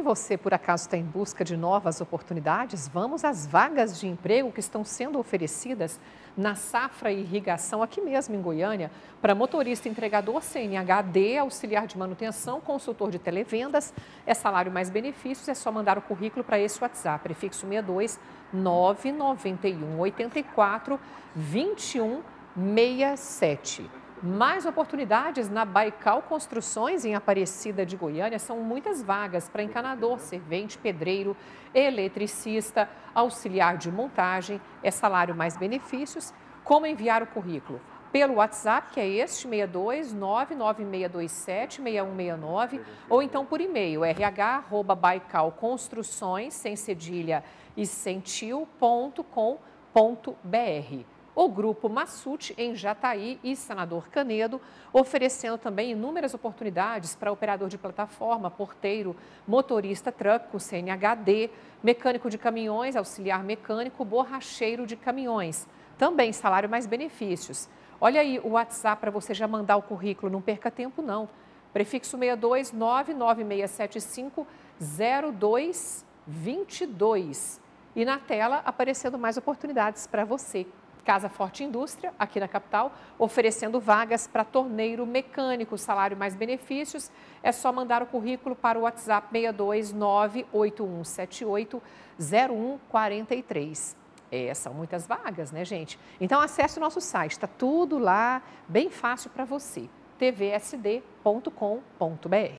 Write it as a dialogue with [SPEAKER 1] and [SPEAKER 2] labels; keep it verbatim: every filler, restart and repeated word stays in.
[SPEAKER 1] você, por acaso, está em busca de novas oportunidades, vamos às vagas de emprego que estão sendo oferecidas na Safra Irrigação, aqui mesmo em Goiânia, para motorista entregador C N H D, auxiliar de manutenção, consultor de televendas. É salário mais benefícios, é só mandar o currículo para esse WhatsApp, prefixo sessenta e dois, nove nove um, oito quatro, dois um seis sete. Mais oportunidades na Baikal Construções, em Aparecida de Goiânia. São muitas vagas para encanador, servente, pedreiro, eletricista, auxiliar de montagem. É salário mais benefícios. Como enviar o currículo? Pelo WhatsApp, que é este, sessenta e dois, nove nove seis dois sete, seis um seis nove, ou então por e-mail, r h arroba baikalconstruções, sem cedilha e sem tio, ponto com ponto b r. O Grupo Massuti, em Jataí e Senador Canedo, oferecendo também inúmeras oportunidades para operador de plataforma, porteiro, motorista truck com C N H D, mecânico de caminhões, auxiliar mecânico, borracheiro de caminhões. Também salário mais benefícios. Olha aí o WhatsApp para você já mandar o currículo, não perca tempo não. Prefixo sessenta e dois, nove nove seis sete cinco, zero dois dois dois. E na tela aparecendo mais oportunidades para você. Casa Forte Indústria, aqui na capital, oferecendo vagas para torneiro mecânico, salário mais benefícios. É só mandar o currículo para o WhatsApp sessenta e dois, nove oito um sete oito, zero um quatro três. É, são muitas vagas, né, gente? Então, acesse o nosso site, está tudo lá, bem fácil para você, t v s d ponto com ponto b r.